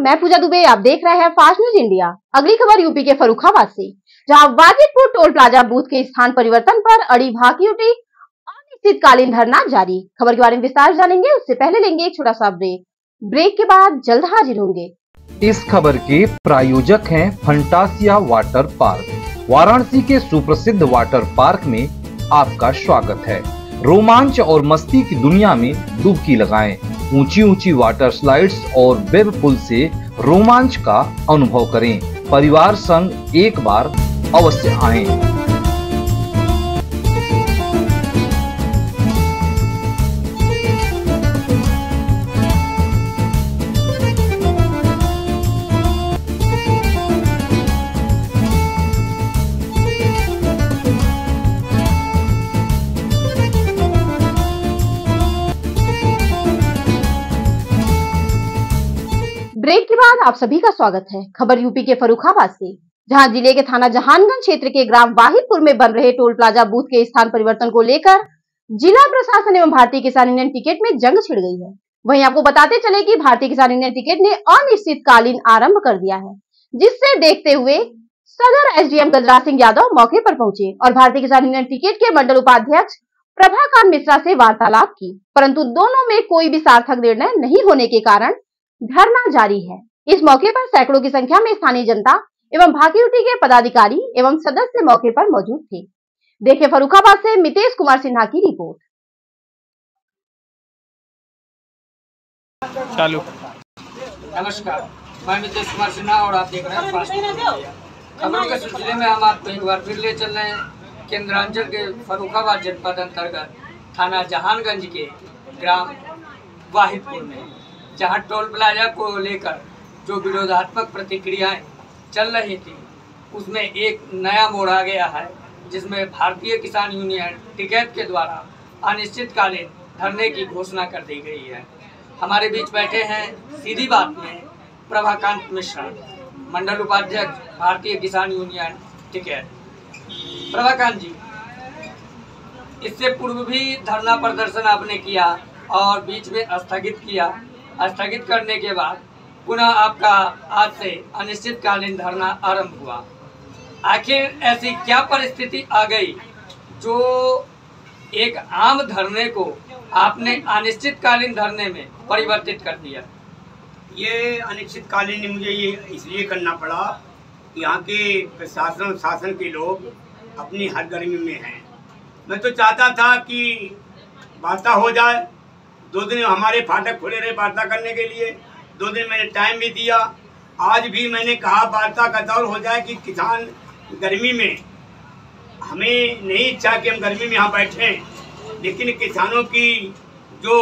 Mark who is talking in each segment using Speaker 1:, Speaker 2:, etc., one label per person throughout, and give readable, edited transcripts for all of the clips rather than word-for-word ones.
Speaker 1: मैं पूजा दुबे। आप देख रहे हैं फास्ट न्यूज इंडिया। अगली खबर यूपी के फर्रुखाबाद से, जहां वाजिदपुर टोल प्लाजा बूथ के स्थान परिवर्तन पर अड़ी भाकियुटी अनिश्चितकालीन धरना जारी। खबर के बारे में विस्तार जानेंगे, उससे पहले लेंगे एक छोटा सा ब्रेक के बाद जल्द हाजिर होंगे।
Speaker 2: इस खबर के प्रायोजक हैं फंटासिया वाटर पार्क। वाराणसी के सुप्रसिद्ध वाटर पार्क में आपका स्वागत है। रोमांच और मस्ती की दुनिया में डुबकी लगाएं। ऊंची ऊंची वाटर स्लाइड्स और वेब पुल से रोमांच का अनुभव करें। परिवार संग एक बार अवश्य आएं।
Speaker 1: ब्रेक के बाद आप सभी का स्वागत है। खबर यूपी के फर्रुखाबाद से, जहां जिले के थाना जहानगंज क्षेत्र के ग्राम वाहिदपुर में बन रहे टोल प्लाजा बूथ के स्थान परिवर्तन को लेकर जिला प्रशासन एवं भारतीय किसान यूनियन टिकट में जंग छिड़ गई है। वहीं आपको बताते चले कि भारतीय किसान यूनियन टिकट ने अनिश्चितकालीन आरंभ कर दिया है, जिससे देखते हुए सदर एसडीएम गजराज सिंह यादव मौके पर पहुंचे और भारतीय किसान यूनियन टिकट के मंडल उपाध्यक्ष प्रभाकांत मिश्रा से वार्तालाप की, परंतु दोनों में कोई भी सार्थक निर्णय नहीं होने के कारण धरना जारी है। इस मौके पर सैकड़ों की संख्या में स्थानीय जनता एवं भाकियुटी के पदाधिकारी एवं सदस्य मौके पर मौजूद थे। देखिए फर्रुखाबाद से मितेश कुमार सिन्हा की रिपोर्ट।
Speaker 3: चालू। नमस्कार, मैं मितेश कुमार सिन्हा और आप देख रहे हैं फास्ट न्यूज। खबरों के सिलसिले में हम आपको एक बार फिर ले चल रहे हैं केंद्रांचल के फर्रुखाबाद जनपद अंतर्गत थाना जहानगंज के ग्राम वाहिदपुर में, जहां टोल प्लाजा को लेकर जो विरोधात्मक प्रतिक्रियाएं चल रही थी, उसमें एक नया मोड़ आ गया है, जिसमें भारतीय किसान यूनियन टिकैत के द्वारा अनिश्चितकालीन धरने की घोषणा कर दी गई है। हमारे बीच बैठे हैं सीधी बात में प्रभाकांत मिश्रा, मंडल उपाध्यक्ष भारतीय किसान यूनियन टिकैत। प्रभाकांत जी, इससे पूर्व भी धरना प्रदर्शन आपने किया और बीच में स्थगित किया। स्थगित करने के बाद पुनः आपका आज से अनिश्चितकालीन धरना आरंभ हुआ। आखिर ऐसी क्या परिस्थिति आ गई जो एक आम धरने को आपने अनिश्चितकालीन धरने में परिवर्तित कर दिया?
Speaker 4: ये अनिश्चितकालीन मुझे ये इसलिए करना पड़ा, यहाँ के प्रशासन शासन के लोग अपनी हर गर्मी में हैं। मैं तो चाहता था कि वार्ता हो जाए। 2 दिन हमारे फाटक खुले रहे वार्ता करने के लिए। 2 दिन मैंने टाइम भी दिया। आज भी मैंने कहा वार्ता का दौर हो जाए कि किसान गर्मी में, हमें नहीं इच्छा कि हम गर्मी में यहाँ बैठें, लेकिन किसानों की जो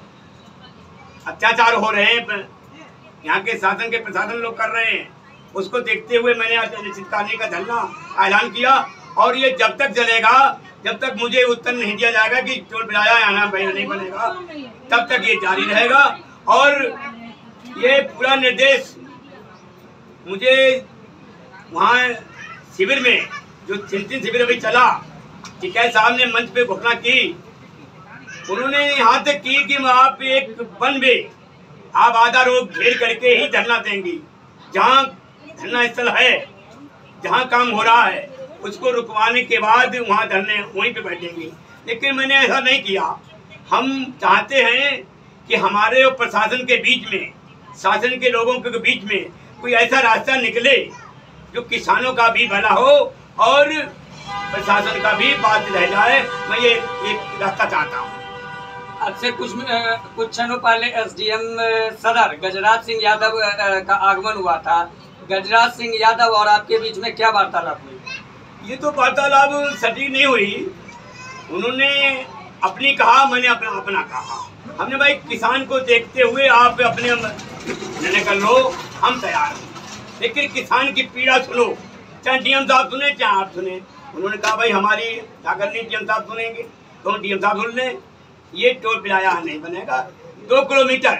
Speaker 4: अत्याचार हो रहे हैं, यहाँ के शासन के प्रशासन लोग कर रहे हैं, उसको देखते हुए मैंने आज अनिश्चितकालीन का धरना ऐलान किया। और ये जब तक चलेगा, जब तक मुझे उत्तर नहीं दिया जाएगा कि टोल प्लाजा आना नहीं बनेगा, तब तक ये जारी रहेगा। और ये पूरा निर्देश मुझे वहाँ शिविर में, जो 3 शिविर अभी चला, टिकैत साहब ने मंच पे घोषणा की। उन्होंने यहाँ तक की कि आप एक वन में आप आधा रोड घेर करके ही धरना देंगी। जहाँ धरना स्थल है, जहाँ काम हो रहा है, उसको रुकवाने के बाद वहाँ धरने वहीं पे बैठेंगे। लेकिन मैंने ऐसा नहीं किया। हम चाहते हैं कि हमारे और प्रशासन के बीच में, शासन के लोगों के बीच में कोई ऐसा रास्ता निकले जो किसानों का भी भला हो और प्रशासन का भी बात रह जाए। मैं ये एक रास्ता चाहता हूँ।
Speaker 3: आज से कुछ क्षणों पहले एसडीएम सदर गजराज सिंह यादव का आगमन हुआ था। गजराज सिंह यादव और आपके बीच में क्या वार्तालाप हुई?
Speaker 4: ये तो वार्तालाप सटीक नहीं हुई। उन्होंने अपनी कहा, मैंने अपना कहा। हमने भाई किसान को देखते हुए आप अपने निर्णय कर लो, हम तैयार हैं, लेकिन किसान की पीड़ा सुनो। चाहे डीएम साहब सुने, चाहे आप सुने। उन्होंने कहा भाई हमारी क्या करनी, डीएम साहब सुनेंगे तो डीएम साहब सुन लें। ये टोल प्लाजा नहीं बनेगा। 2 किलोमीटर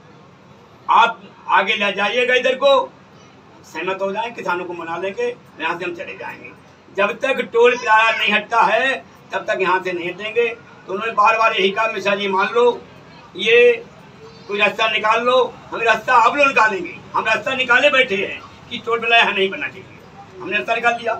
Speaker 4: आप आगे ले जाइएगा, इधर को सहमत हो जाए, किसानों को मना लेंगे, यहाँ से हम चले जाएंगे। जब तक टोल प्लाजा नहीं हटता है, तब तक यहाँ से नहीं हटेंगे। तो उन्होंने बार बार यही कहा, मिश्रा जी मान लो, ये कोई रास्ता निकाल लो। हम रास्ता आप लोग निकालेंगे, हम रास्ता निकाले बैठे हैं कि टोल प्लाजा यहाँ नहीं बनना चाहिए, हमने रास्ता निकाल दिया।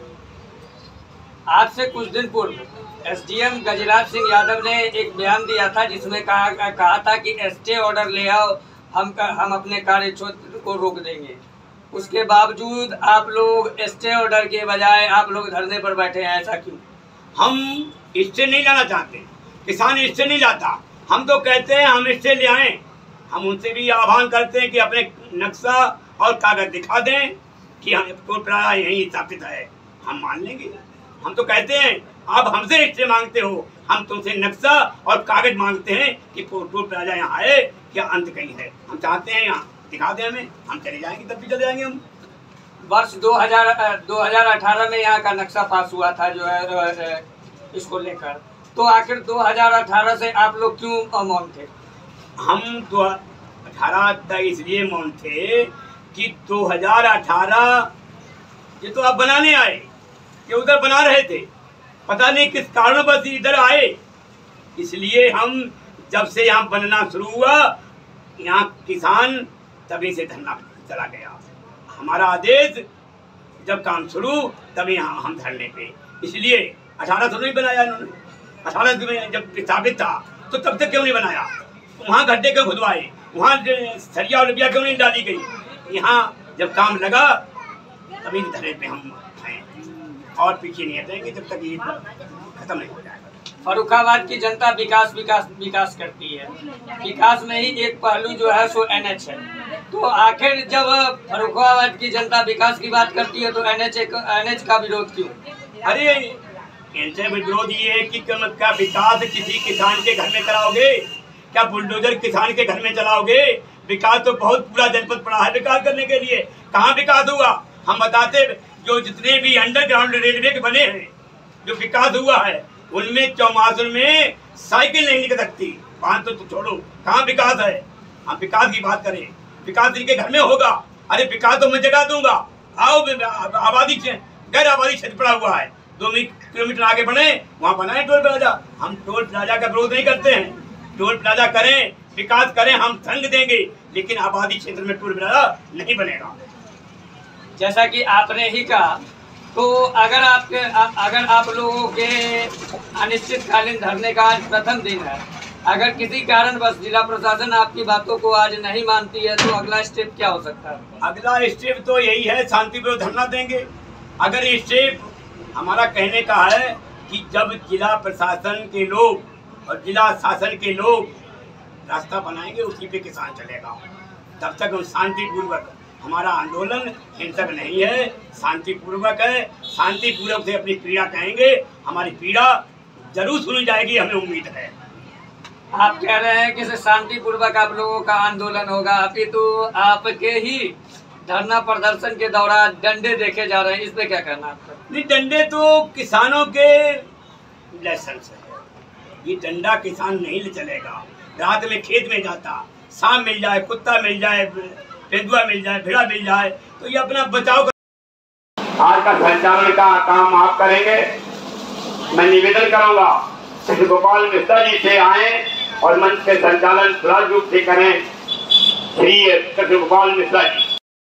Speaker 3: आज से कुछ दिन पूर्व एसडीएम गजराज सिंह यादव ने एक बयान दिया था जिसमें कहा था कि स्टे ऑर्डर ले आओ, हम अपने कार्य क्षेत्र को रोक देंगे। उसके बावजूद आप लोग स्टे ऑर्डर के बजाय आप लोग धरने पर बैठे हैं, ऐसा क्यों?
Speaker 4: हम स्टे नहीं लाना चाहते, किसान स्टे नहीं लाता। हम तो कहते हैं हम स्टे ले आएं। हम उनसे भी आह्वान करते हैं कि अपने नक्शा और कागज दिखा दें कि हम टोल प्लाजा यहीं स्थापित है, हम मान लेंगे। हम तो कहते हैं आप हमसे स्टे मांगते हो, हम तुमसे नक्शा और कागज मांगते हैं कि टोल प्लाजा यहाँ है क्या अंत कहीं है। हम चाहते हैं यहाँ दिखा दें हमें, हम चले जाएंगे, तब भी चले जाएंगे हम।
Speaker 3: वर्ष 2018 में यहाँ का नक्शा पास हुआ था जो है इसको लेकर, तो आखिर 2018 से आप लोग क्यों मौन थे?
Speaker 4: हम 2018 तक इसलिए मौन थे कि 2018 ये तो आप बनाने आए, ये उधर बना रहे थे, पता नहीं किस कारणों पर इधर आए। इसलिए हम जब से यहाँ बनना शुरू हुआ, यहाँ किसान तभी से धरना चला गया। हमारा आदेश जब काम शुरू तभी यहाँ हम धरने पे, इसलिए 18 से नहीं बनाया इन्होंने। 18 में जब स्थापित था तो तब तक क्यों नहीं बनाया? वहाँ गड्ढे क्यों खुदवाए, वहाँ सरिया और लबिया क्यों नहीं डाली गई? यहाँ जब काम लगा तभी धरने पे हम हैं और पीछे नहीं हटेंगे जब तक ये खत्म नहीं हो जाएगा।
Speaker 3: फर्रुखाबाद की जनता विकास विकास विकास करती है, विकास में ही एक पहलू जो है सो एनएच है। तो आखिर जब फर्रुखाबाद की जनता विकास की बात करती है तो एनएच का विरोध क्यों?
Speaker 4: अरे इनसे विरोध ये है कि क्या विकास किसी किसान के घर में कराओगे? क्या बुलडोजर किसान के घर में चलाओगे? विकास तो बहुत पूरा जनपद पड़ा है विकास करने के लिए, कहाँ विकास हुआ? हम बताते जो जितने भी अंडरग्राउंड रेलवे के बने हैं, जो विकास हुआ है उनमें चौमासुर में साइकिल नहीं निकल सकती, वहां तो छोड़ो, कहाँ विकास है? हम विकास की बात करें, विकास इनके घर में होगा। अरे विकास तो मैं जगह दूंगा, आओ आबादी गैर आबादी क्षेत्र पड़ा हुआ है, 2 किलोमीटर आगे बढ़े वहाँ बनाए टोल प्लाजा। हम टोल प्लाजा का विरोध नहीं करते हैं, टोल प्लाजा करें, विकास करें, हम संग देंगे, लेकिन आबादी क्षेत्र में टोल प्लाजा नहीं बनेगा।
Speaker 3: जैसा कि आपने ही कहा, तो अगर आप लोगों के अनिश्चितकालीन धरने का आज प्रथम दिन है, अगर किसी कारणवश जिला प्रशासन आपकी बातों को आज नहीं मानती है तो अगला स्टेप क्या हो सकता है?
Speaker 4: अगला स्टेप तो यही है, शांतिपूर्वक धरना देंगे। अगर स्टेप हमारा कहने का है कि जब जिला प्रशासन के लोग और जिला शासन के लोग रास्ता बनाएंगे उसी पे किसान चलेगा, तब तक हम शांतिपूर्वक, हमारा आंदोलन हिंसक नहीं है, शांतिपूर्वक है, शांतिपूर्वक से अपनी पीड़ा कहेंगे, हमारी पीड़ा जरूर सुनी जाएगी, हमें उम्मीद है।
Speaker 3: आप कह रहे हैं कि शांतिपूर्वक आप लोगों का आंदोलन होगा, अभी तो आपके ही धरना प्रदर्शन के दौरान डंडे देखे जा रहे हैं, इस पे क्या कहना आपका?
Speaker 4: नहीं, डंडे तो किसानों के लाइसेंस है, ये डंडा किसान नहीं ले चलेगा। रात में खेत में जाता, सांप मिल जाए, कुत्ता मिल जाए, तेंदुआ मिल जाए, भेड़ा मिल जाए, तो ये अपना बचाव कर। आज का संचालन का काम आप करेंगे। मैं निवेदन करूंगा श्री गोपाल मिश्रा जी से आए और मंच के संचालन सुचारू रूप से करें। श्री कृष्ण गोपाल मिश्रा जी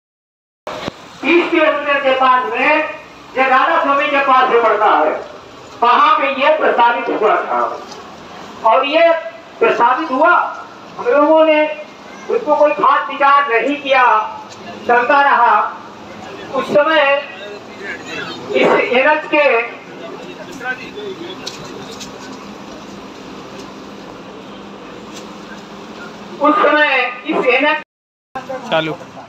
Speaker 5: 30 किलोमीटर के पास में जो राधा स्वामी के पास में पड़ता है, वहां पे ये प्रस्तावित हुआ था और ये प्रस्तावित हुआ, हम लोगों ने उसको कोई खास विचार नहीं किया, चलता रहा। उस समय इस एनएच के चालू